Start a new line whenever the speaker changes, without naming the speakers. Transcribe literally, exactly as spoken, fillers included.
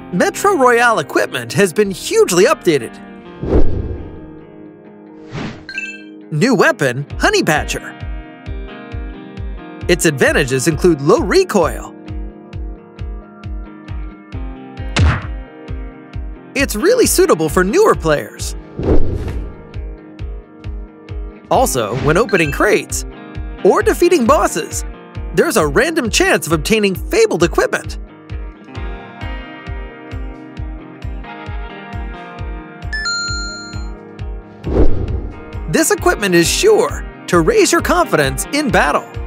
Metro Royale equipment has been hugely updated. New weapon, Honey Badger. Its advantages include low recoil. It's really suitable for newer players. Also, when opening crates or defeating bosses, there's a random chance of obtaining fabled equipment. This equipment is sure to raise your confidence in battle.